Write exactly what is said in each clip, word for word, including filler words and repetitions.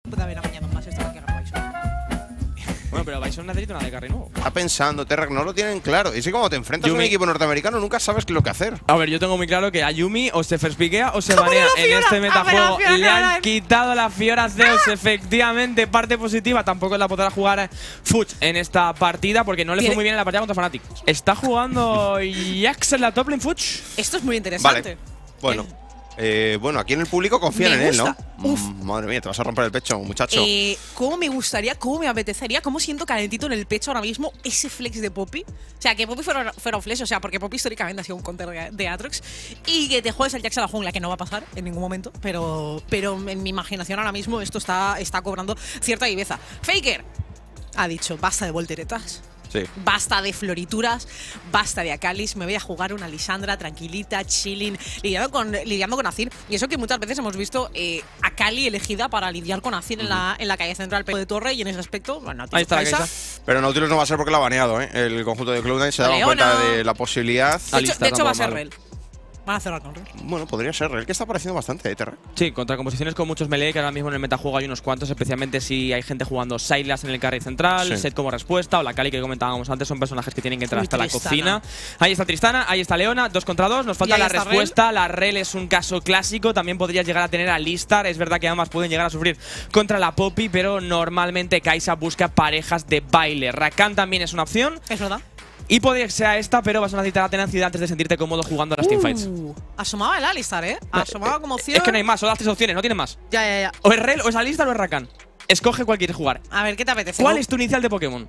Puede haber amañado más esto que haga Bison. Bueno, pero Bison necesita una de carry nuevo. Está pensando, Terrak, no lo tienen claro. Y es que cuando te enfrentas Yumi. a un equipo norteamericano nunca sabes qué es lo que hacer. A ver, yo tengo muy claro que a Yumi o se first piquea o se banea. En este metajuego Fiora, le han Fiora. quitado la Fiora Zeus. Efectivamente, parte positiva. Tampoco la podrá jugar Fuchs en esta partida porque no le fue Tiene- muy bien en la partida contra Fnatic. Está jugando Jax en la top lane Fuchs. Esto es muy interesante. Vale. Bueno. Eh, bueno, aquí en el público confían Me en él, ¿no? gusta. Uf. Mm, madre mía, te vas a romper el pecho, muchacho. Eh, ¿Cómo me gustaría, cómo me apetecería, cómo siento calentito en el pecho ahora mismo ese flex de Poppy? O sea, que Poppy fuera, fuera un flex, o sea, porque Poppy históricamente ha sido un counter de Aatrox y que te juegues el Jax a la jungla, que no va a pasar en ningún momento, pero, pero en mi imaginación ahora mismo esto está, está cobrando cierta viveza. Faker ha dicho, basta de volteretas. Sí. Basta de florituras, basta de Acalis, me voy a jugar una Lisandra tranquilita, chilling, lidiando con, lidiando con Azir. Y eso que muchas veces hemos visto eh, a Kali elegida para lidiar con Azir uh-huh. en, la, en la calle central de torre y en ese aspecto, bueno, ahí está la Kaisa. Pero Nautilus no va a ser porque la ha baneado, ¿eh? El conjunto de Cloud nine se ha dado Leona. cuenta de la posibilidad. De hecho, de hecho va a ser Rel. Van a cerrar con Rel. Bueno, podría ser Rel, que está apareciendo bastante, ¿eh, Terra? Sí, contra composiciones con muchos melee, que ahora mismo en el metajuego hay unos cuantos, especialmente si hay gente jugando Sylas en el carry central, Sí. Set como respuesta, o la Kali que comentábamos antes, son personajes que tienen que entrar Uy, hasta Tristana. la cocina. Ahí está Tristana, ahí está Leona, dos contra dos, nos falta ahí la está respuesta, la Rel es un caso clásico, también podrías llegar a tener a Listar, es verdad que ambas pueden llegar a sufrir contra la Poppy, pero normalmente Kaisa busca parejas de baile. Rakan también es una opción. Es verdad. Y podría que sea esta, pero vas a necesitar la tenacidad antes de sentirte cómodo jugando a las teamfights. Uh, asomaba el Alistar, ¿eh? Asomaba como opción. Es que no hay más, son las tres opciones, no tiene más. Ya, ya, ya. O es Rel, o es Alistar, o es Rakan. Escoge cuál quieres jugar. A ver, ¿qué te apetece? ¿Cuál ¿No? es tu inicial de Pokémon?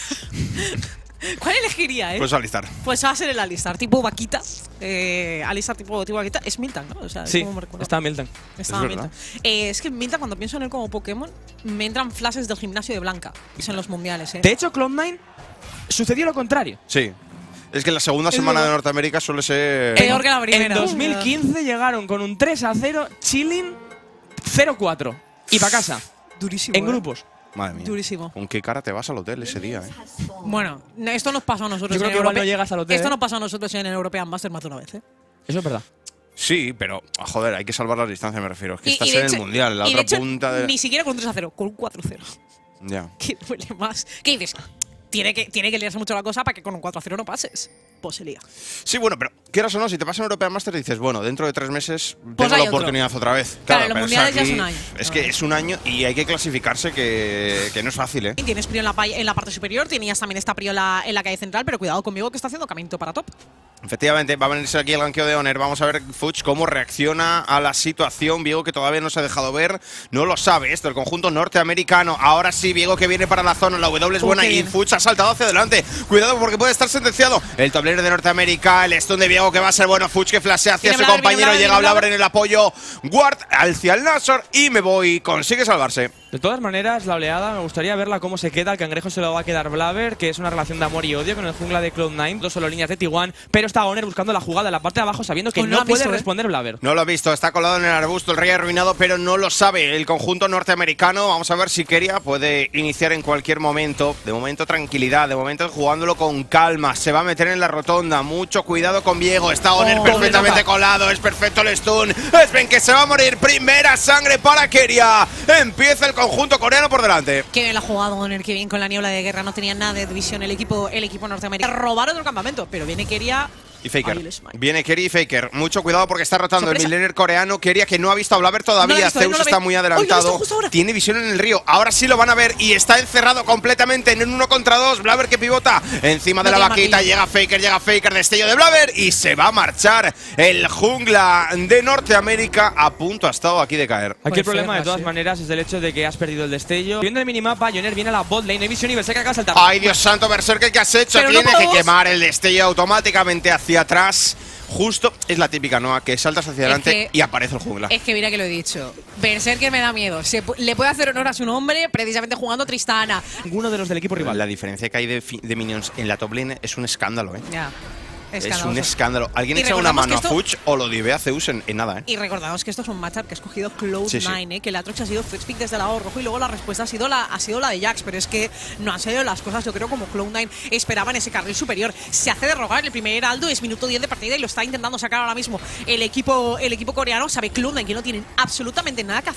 ¿Cuál elegiría, eh? Pues Alistar. Pues va a ser el Alistar, tipo vaquita. Eh, Alistar tipo, tipo vaquita. Es Miltan, ¿no? O sea, Sí, ¿cómo me recuerdo? está Milton. Estaba Es Miltan. verdad. Eh, es que Miltan, cuando pienso en él como Pokémon, me entran flashes del gimnasio de Blanca. Y son los mundiales, ¿eh? De hecho, Cloud nine sucedió lo contrario. Sí. Es que la segunda Es semana verdad. de Norteamérica suele ser… Peor que la primera. En dos mil quince llegaron con un tres a cero, chilling cero cuatro. Y para casa, Durísimo. en ¿eh? grupos. Madre mía. Durísimo. ¿Con qué cara te vas al hotel ese día, eh? Bueno, no, esto nos pasó a nosotros Yo creo en que igual Europe- no llegas al hotel, Esto ¿eh? nos pasó a nosotros en el European Master más de una vez, ¿eh? Eso es verdad. Sí, pero, joder, hay que salvar las distancias, me refiero. Es que Y- estás y de en el hecho- Mundial, la y de otra hecho, punta de… Ni siquiera con un tres a cero, con un cuatro a cero. Ya. ¿Qué duele más? ¿Qué dices? Tiene que, tiene que liarse mucho la cosa para que con un cuatro a cero no pases. Pues se lía. Sí, bueno, pero quieras o no, si te pasas en European Master dices, bueno, dentro de tres meses Pues tengo hay la otro. oportunidad otra vez. Claro, los pero mundiales ya aquí- es un año. Es que es un año y hay que clasificarse que, que no es fácil, ¿eh? Tienes Prio en la, pa- en la parte superior, tenías también esta Prio en la, en la calle central, pero cuidado conmigo que está haciendo caminito para top. Efectivamente, va a venirse aquí el ganqueo de Honor. Vamos a ver Fuchs cómo reacciona a la situación. Viego, que todavía no se ha dejado ver, no lo sabe esto, el conjunto norteamericano. Ahora sí, Viego que viene para la zona, la W es Oh, buena qué y bien. Fuchs ha saltado hacia adelante. Cuidado porque puede estar sentenciado. El tablero de Norteamérica, el stun de Viego que va a ser bueno. Fuchs que flashea hacia Viene su Blaber, compañero, viene llega Blaber, Blaber viene en el apoyo. Guard hacia el Nashor y me voy, consigue salvarse. De todas maneras, la oleada, me gustaría verla cómo se queda. El cangrejo se lo va a quedar Blaber, que es una relación de amor y odio con el jungla de Cloud nine. Dos solo líneas de T uno, pero está Honor buscando la jugada en la parte de abajo, sabiendo que Pues no no, lo ha puede visto, ¿eh? responder Blaber. No lo ha visto, está colado en el arbusto, el rey arruinado, pero no lo sabe el conjunto norteamericano. Vamos a ver si Keria puede iniciar en cualquier momento. De momento tranquilidad, de momento jugándolo con calma. Se va a meter en la rotonda, mucho cuidado con Viego. Está Honor Oh, perfectamente nota. colado, es perfecto el stun. Es Ben que se va a morir, primera sangre para Keria. Empieza el conjunto coreano por delante. Qué bien la ha jugado Honor, qué bien con la niebla de guerra, no tenía nada de división el equipo, el equipo norteamericano. Robar otro campamento, pero viene Keria. Y Faker. Ay, el smite. Viene Keria y Faker. Mucho cuidado porque está rotando Sorpresa. el millennial coreano. Keria que no ha visto a Blaber No lo todavía. ha visto, Zeus no lo está ve. muy Uy, lo he visto adelantado. justo ahora. Tiene visión en el río. Ahora sí lo van a ver y está encerrado completamente en un uno contra dos. Blaber que pivota encima de No la tiene vaquita. martillo. Llega Faker, llega Faker. Destello de Blaber y se va a marchar. El jungla de Norteamérica a punto ha estado aquí de caer. Aquí Pues el problema, de fijas, todas sí. maneras, es el hecho de que has perdido el destello. Viendo el minimapa, Joner viene a la bot lane, no hay visión y Berserk acaba de saltar. Ay, Dios santo, Berserker, ¿qué has hecho? Pero no Tiene que podemos. quemar el destello automáticamente hacia atrás. Justo es la típica, Noah, que saltas hacia adelante que- y aparece el jungla. Es que mira que lo he dicho. Berserker me da miedo. Se pu- le puede hacer honor a su nombre precisamente jugando Tristana. Ninguno de los del equipo rival. La diferencia que hay de, fi- de minions en la top lane es un escándalo, ¿eh? Ya. Es un Escandaloso. escándalo. Alguien Y echa una recordamos mano a que esto- Fuchs o lo dive a Zeus en, en nada, ¿eh? Y recordamos que esto es un matchup que ha escogido Cloud Sí, sí. nine, ¿eh? Que el Atrox ha sido first pick desde el lado rojo y luego la respuesta ha sido la, ha sido la de Jax, pero es que no han salido las cosas, yo creo, como Cloud nine esperaba en ese carril superior. Se hace de rogar el primer heraldo, es minuto diez de partida y lo está intentando sacar ahora mismo el equipo, el equipo coreano. Sabe Cloud nine que no tienen absolutamente nada que hacer,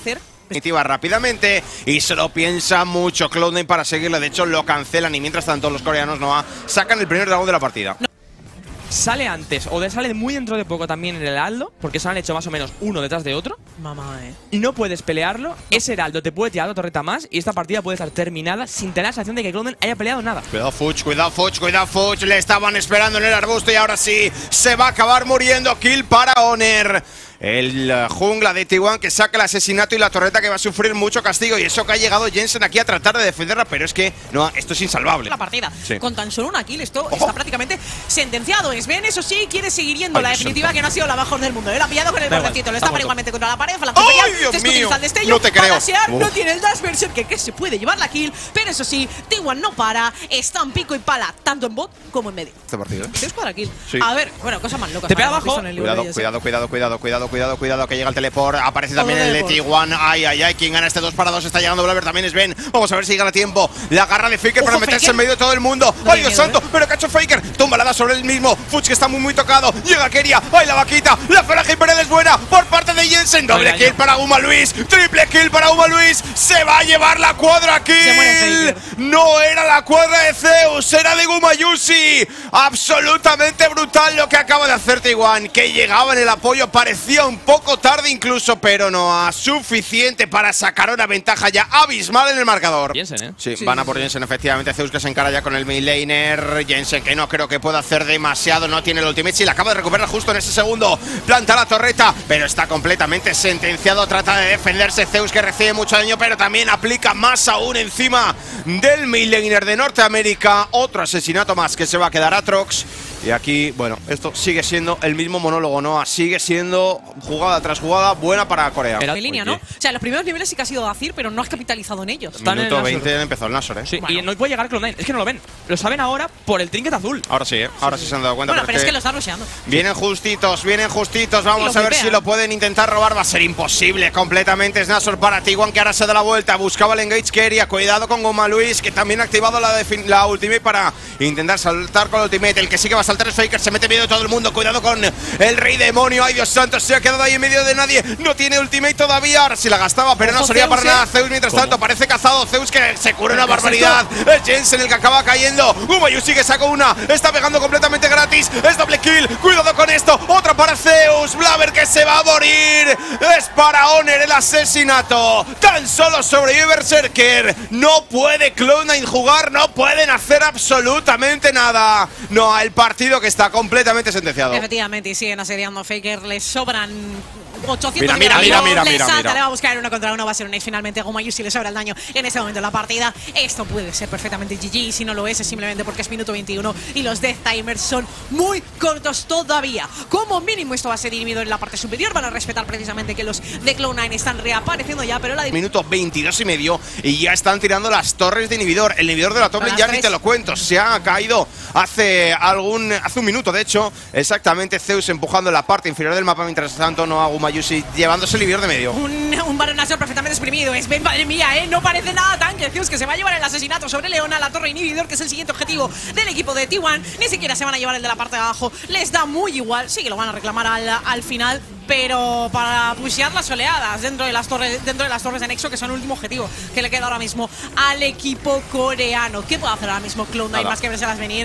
definitiva rápidamente y se lo piensa mucho Cloud nine para seguirle. De hecho, lo cancelan y mientras tanto los coreanos Noah sacan el primer dragón de la partida. No. Sale antes o de sale muy dentro de poco también el heraldo, porque se han hecho más o menos uno detrás de otro. Mamá, eh. Y no puedes pelearlo. Ese heraldo te puede tirar otra torreta más y esta partida puede estar terminada sin tener la sensación de que Cloud nine haya peleado nada. Cuidado Fuchs, cuidado Fuchs, cuidado Fuchs. Le estaban esperando en el arbusto y ahora sí se va a acabar muriendo. Kill para Oner. El uh, jungla de T uno que saca el asesinato y la torreta que va a sufrir mucho castigo. Y eso que ha llegado Jensen aquí a tratar de defenderla, pero es que no, esto es insalvable. La partida. Sí. Con tan solo una kill, esto Ojo. está prácticamente sentenciado. Sven, eso sí, quiere seguir yendo. Ay, la Dios definitiva santo. que no ha sido la mejor del mundo. Él ha pillado con el Da igual, bordecito. Lo está está muerto. igualmente contra la pared. Falange ¡Ay, imperial. Dios Después mío! utiliza el destello. No te creo. Para dasear, Uf. no tiene el dash berserker que, que se puede llevar la kill. Pero eso sí, T uno no para. Está en pico y pala, tanto en bot como en medio. Este partido, ¿eh? Tres cuadra kill. Sí. A ver, bueno, cosas más locas. Te pega hemos visto abajo. en el libro de Cuidado, ellos, cuidado, cuidado, cuidado, cuidado, cuidado, cuidado, que llega el teleport. Aparece también Todo el de teleport. T uno. Ay, ay, ay. ¿Quién gana este dos para dos? Está llegando Blaber, también es Ben. Vamos a ver si llega a tiempo. La garra de Faker Ojo, para meterse Faker. en medio de todo el mundo. No ¡Ay, hay Dios miedo, santo! ¿eh? Pero que ha hecho Faker. Tumbalada sobre el mismo. Fuchs que está muy, muy tocado. Llega Keria. ¡Ay, la vaquita! La Falange Imperial es buena por parte de Jensen. Doble Ay, kill daño. para Uma Luis. Triple kill para Uma Luis. Se va a llevar la cuadra kill. Se muere Faker. No era la cuadra de Zeus, era de Gumayusi. Absolutamente brutal lo que acaba de hacer T uno, que llegaba en el apoyo, parecía un poco tarde incluso, pero no a suficiente para sacar una ventaja ya abismal en el marcador. Jensen, ¿eh? Sí, Sí, van a sí, por sí. Jensen, efectivamente. Zeus que se encara ya con el mid laner. Jensen que no creo que pueda hacer demasiado, no tiene el ultimate. Sí, la acaba de recuperar justo en ese segundo. Planta la torreta, pero está completamente sentenciado. Trata de defenderse. Zeus que recibe mucho daño, pero también aplica más aún encima del mid laner de Norteamérica. Otro asesinato más que se va a quedar Atrox. Y aquí, bueno, esto sigue siendo el mismo monólogo, ¿no? Sigue siendo jugada tras jugada buena para Corea. Era- En línea, ¿no? O sea, los primeros niveles sí que ha sido Azir, pero no has capitalizado en ellos. Están en el Minuto Nashor. veinte empezó el Nashor, ¿eh? Sí, Bueno. y no puede llegar Cloud nine. Es que no lo ven. Lo saben ahora por el trinket azul. Ahora sí, ¿eh? Ahora sí, se han dado cuenta. Bueno, pero es porque que lo está rusheando. vienen justitos, vienen justitos. Y Vamos lo a ver golpean. si lo pueden intentar robar. Va a ser imposible completamente. Es Nashor para T uno que ahora se da la vuelta. Buscaba el engage Keria. Cuidado con Goma Luis, que también ha activado la, la ultimate para intentar saltar con la ultimate. El que sí que va a saltar es Faker. Se mete en medio de todo el mundo. Cuidado con el rey demonio. Ay, Dios santo, se ha quedado ahí en medio de nadie. No tiene ultimate todavía. Ahora sí la gastaba, pero no Ojo, servía Zeus, para nada. ¿eh? Zeus, mientras ¿Cómo? tanto, parece cazado. Zeus que se cura una ¿Qué es barbaridad. Es Jensen el que acaba cayendo. Gumayusi que sacó una. Está pegando completamente gratis. Es doble kill. Cuidado con esto. Otra para Zeus. Blaber que se va a morir. Es para Oner el asesinato. Tan solo sobrevive Berserker. No puede Cloud nine jugar. No pueden hacer absolutamente nada. No, el partido que está completamente sentenciado. Efectivamente, y siguen asediando a Faker. Les sobran ochocientos Mira, mira, enemigos, mira, mira, le mira, salta, mira. le va a buscar uno contra uno, va a ser un ace finalmente. Gumayusi le sobra el daño en ese momento en la partida. Esto puede ser perfectamente G G, y si no lo es, es simplemente porque es minuto veintiuno y los death timers son muy cortos todavía. Como mínimo esto va a ser inhibidor en la parte superior. Van a respetar precisamente que los de Cloud nine están reapareciendo ya, pero la Minuto veintidós y medio y ya están tirando las torres de inhibidor. El inhibidor de la torre Las ya ni tres. te lo cuento. Se ha caído hace algún hace un minuto, de hecho. Exactamente, Zeus empujando la parte inferior del mapa. Mientras tanto, no hago Mayusi llevándose el inhibidor de medio. Un, un baronazo perfectamente exprimido. Es Ben, madre mía, ¿eh? No parece nada tanque. Zeus que se va a llevar el asesinato sobre Leona, la torre inhibidor, que es el siguiente objetivo del equipo de T uno. Ni siquiera se van a llevar el de la parte de abajo. Les da muy igual. Sí que lo van a reclamar al, al final, pero para pushear las oleadas dentro de las torres dentro de las torres de Nexo, que son el último objetivo que le queda ahora mismo al equipo coreano. ¿Qué puede hacer ahora mismo Cloud nine Nada. más que verselas venir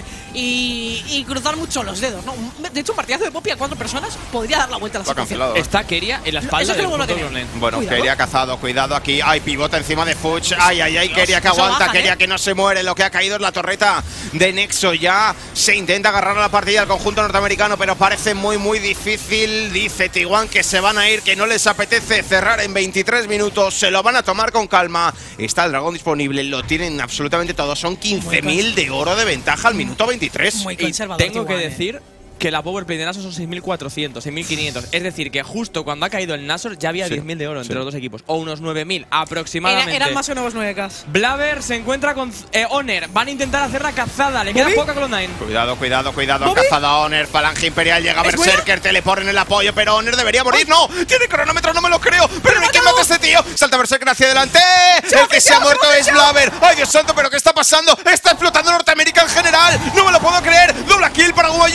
y, y cruzar mucho los dedos? ¿No? De hecho, un partidazo de Poppy a cuatro personas podría dar la vuelta a la Lo ha situación. cancelado. Está Keria en la Eso espalda es que del luego lo punto tiene. Cloud nine. Bueno, Cuidado. Keria cazado, cuidado aquí. Ay, pivota encima de Fuchs. Ay, ay, ay, Keria que Eso aguanta, bajan, Keria ¿eh? que no se muere. Lo que ha caído es la torreta de Nexo. Ya se intenta agarrar a la partida del conjunto norteamericano, pero parece muy, muy difícil. Dice T uno que se van a ir, que no les apetece cerrar en veintitrés minutos. Se lo van a tomar con calma. Está el dragón disponible, lo tienen absolutamente todo. Son quince mil de oro de ventaja al minuto veintitrés. Muy Y conservador. tengo T que uno, ¿eh? decir que la powerplay de Nashor son seis mil cuatrocientos, seis mil quinientos. Es decir, que justo cuando ha caído el Nashor ya había Sí, diez mil de oro entre sí. los dos equipos. O unos nueve mil Era- aproximadamente. eran más o menos nueve K. Blaber se encuentra con eh, Oner. Van a intentar hacer la cazada. Le queda ¿Bobby? poca Cloud nine. Cuidado, cuidado, cuidado. Han ¿Bobby? cazado a Oner. Falange Imperial llega ¿Es Berserker. Teleport en el apoyo, pero Oner debería morir. ¡No! ¡Tiene cronómetro! ¡No me lo creo! ¡Pero no hay quien mate a este tío! Salta Berserker hacia adelante. ¡El que se ha muerto es Blaber! ¡Ay, Dios santo! ¿Pero qué está pasando? ¡Está explotando Norteamérica en general! ¡No me lo puedo creer! ¡Doble kill para Gumayusi!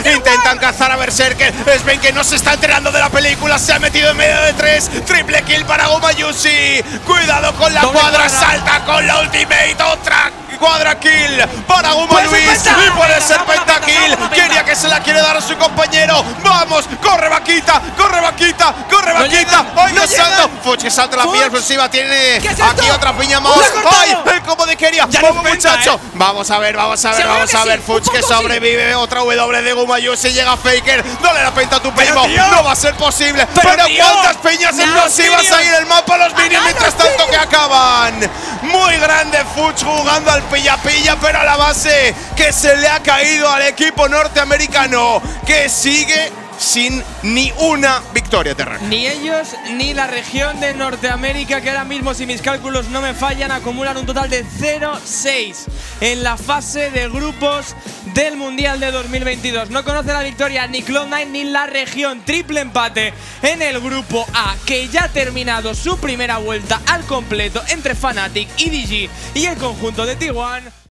Intentan cazar a Berserker. Sven, que no se está enterando de la película, se ha metido en medio de tres. Triple kill para Gumayusi. Cuidado con la Doble cuadra, cuadra. salta con la ultimate. Otra cuadra kill para Guma Puede ser Luis. penta. Y puede ser Vamos, vamos, pentakill. vamos, vamos, Quería penta. que se la quiere dar a su compañero. Vamos, corre vaquita, corre vaquita, corre No vaquita. llegan, ¡Ay, no qué salto! llegan. Fuch que salta la Fuch. piel explosiva. Tiene ¿Qué salto? aquí otra piña más. ¡Lo ha cortado! ¡Ay! El combo de Keria. Ya Vamos, no es penta, muchacho. ¿eh? Vamos a ver, vamos a ver, Seguro vamos que a sí, ver. un Fuch que poco sí. sobrevive. Otra W de Gumayusi. Llega Faker. Dale la penta a tu primo. tío. No va a ser posible. Pero, Pero, tío. ¿cuántas peñas No, explosivas tío. hay en el mapa? Los minions Agarra, mientras tanto que acaban. Muy grande Fuch jugando al pilla-pilla, pero a la base que se le ha caído al equipo norteamericano, que sigue sin ni una victoria, Terra. Ni ellos ni la región de Norteamérica, que ahora mismo, si mis cálculos no me fallan, acumulan un total de cero seis en la fase de grupos del Mundial de dos mil veintidós. No conoce la victoria ni Cloud nueve ni la región. Triple empate en el grupo A, que ya ha terminado su primera vuelta al completo entre Fnatic y D G y el conjunto de T uno.